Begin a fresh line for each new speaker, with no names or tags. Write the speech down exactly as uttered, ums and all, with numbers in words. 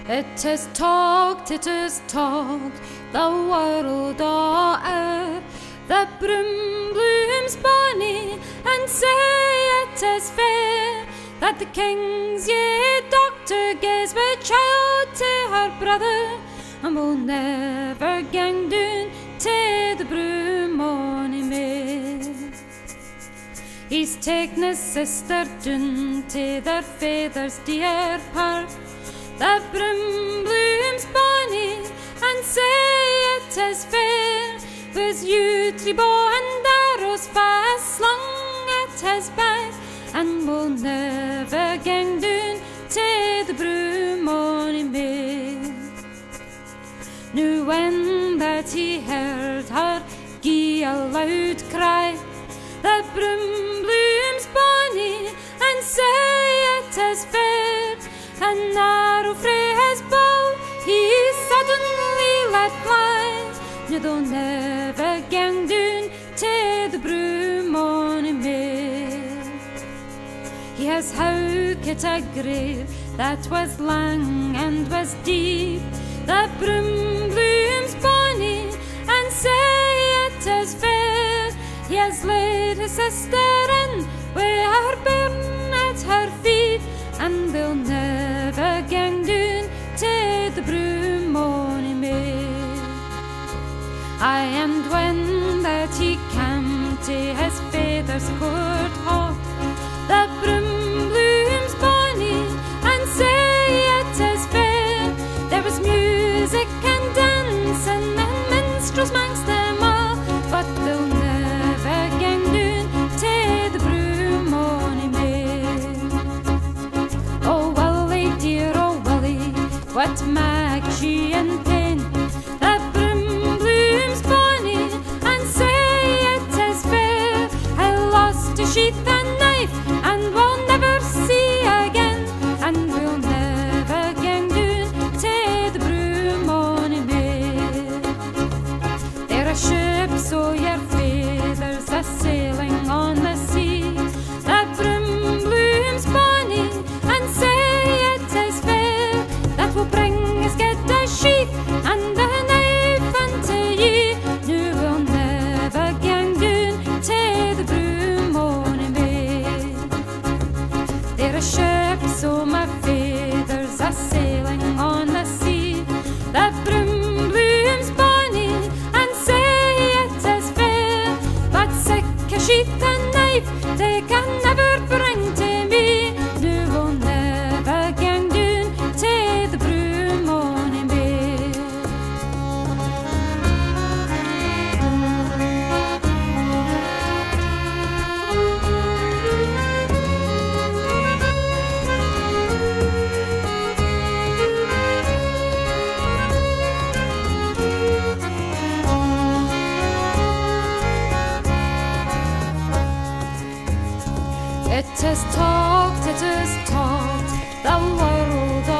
It is talked, it is talked, the world o'er, the broom blooms bonny, and say it is fair, that the king's ye doctor gives a child to her brother, and will never gang down to the broom ony mair. He's taken his sister down to their father's dear park, the broom blooms bonny, and say it is fair, with yew tree bow and arrows fast slung at his back, and will never gang down to the broom ony mair. Now when that he heard her gie a loud cry, the broom blooms bonny, and say it is fair, an arrow frae his bow he suddenly let fly. Now they'll never gang down to the broom ony mair. He has howked a grave that was lang and was deep, the broom blooms bonny, and say it is fair. He has laid his sister in with her bairn at her feet, and they'll never gang down to the broom ony mair. Aye, and when that he came to his father's court hall, the broom blooms bonny, and say it is fair, there was music and dancing and minstrels mangst them all, but they'll never gang down to the broom ony mair. Oh Willie dear, oh Willie, what makes ye in pain? The broom blooms bonny, and say it is fair, I lost a sheath and knife, and will never see again, and we'll never gang down to the broom ony mair. There are ships o' your fathers a sailing on the sea, the broom blooms bonny, and say it is fair, that will bring us get a sheath and a knife unto ye. Now we'll never gang down to the broom ony mair. There are ships o' my fathers a sailing on the sea, the broom blooms bonny, and say it is fair, but sick a sheath and knife they can never bring to me. Now we'll never gang down to the broom ony mair. It is talked, it is talked, the world